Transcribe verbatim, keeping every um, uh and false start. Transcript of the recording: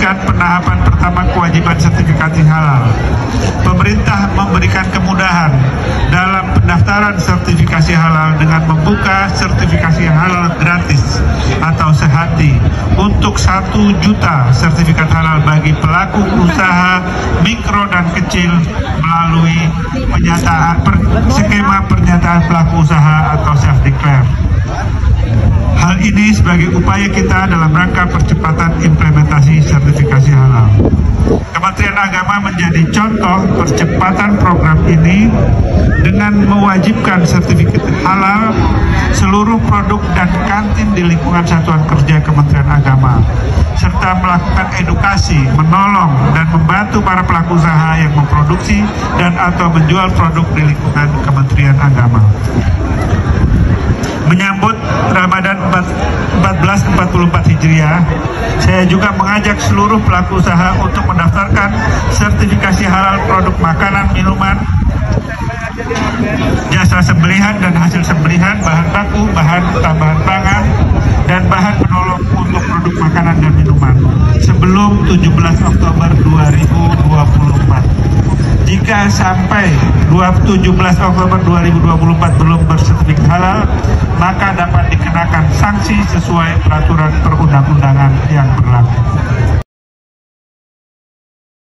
meneruskan penahapan pertama kewajiban sertifikasi halal. Pemerintah memberikan kemudahan dalam pendaftaran sertifikasi halal dengan membuka sertifikasi halal gratis atau sehati untuk satu juta sertifikat halal bagi pelaku usaha mikro dan kecil melalui pernyataan per, skema pernyataan pelaku usaha atau self declare. Hal ini sebagai upaya kita dalam rangka percepatan implementasi sertifikasi halal. Kementerian Agama menjadi contoh percepatan program ini dengan mewajibkan sertifikat halal seluruh produk dan kantin di lingkungan Satuan Kerja Kementerian Agama, serta melakukan edukasi, menolong, dan membantu para pelaku usaha yang memproduksi dan atau menjual produk di lingkungan Kementerian Agama. Menyambut Ramadan seribu empat ratus empat puluh empat Hijriah, saya juga mengajak seluruh pelaku usaha untuk mendaftarkan sertifikasi halal produk makanan, minuman, jasa sembelihan dan hasil sembelihan, bahan baku, bahan tambahan pangan, dan bahan penolong untuk produk makanan dan minuman sebelum tujuh belas Oktober dua ribu dua puluh empat. Jika sampai tujuh belas Oktober dua ribu dua puluh empat belum bersertifikat halal, maka dapat dikenakan sanksi sesuai peraturan perundang-undangan yang berlaku.